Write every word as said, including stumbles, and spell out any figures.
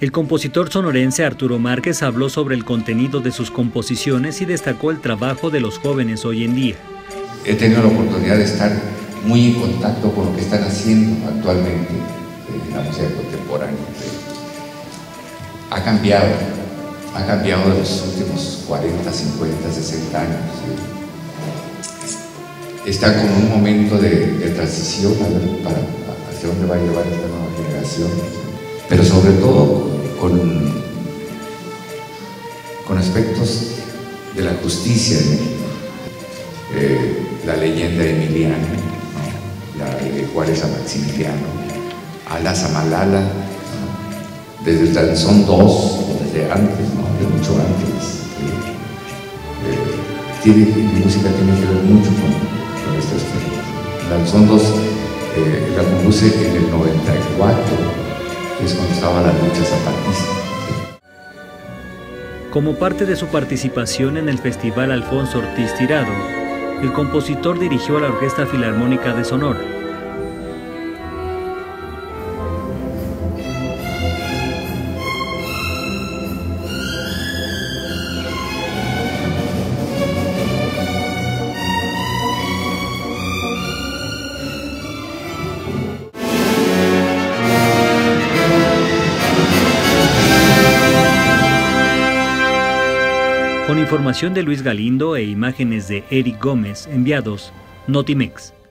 El compositor sonorense Arturo Márquez habló sobre el contenido de sus composiciones y destacó el trabajo de los jóvenes hoy en día. He tenido la oportunidad de estar muy en contacto con lo que están haciendo actualmente en la música contemporánea. Ha cambiado, ha cambiado en los últimos cuarenta, cincuenta, sesenta años. Está como un momento de, de transición a ver para, hacia dónde va a llevar esta nueva generación, pero sobre todo con, con aspectos de la justicia en México. Eh, la leyenda de Emiliano, ¿no? La de Juárez a Maximiliano, Alas a Malala, ¿no? Desde el Danzón dos, desde antes, ¿no? De mucho antes. Eh, eh, tiene, mi música tiene que ver mucho con, con este aspecto. El Danzón dos eh, la compuse en el noventa y cuatro, que es cuando estaba la lucha zapatista. Como parte de su participación en el Festival Alfonso Ortiz Tirado, el compositor dirigió a la Orquesta Filarmónica de Sonora. Con información de Luis Galindo e imágenes de Eric Gómez, enviados Notimex.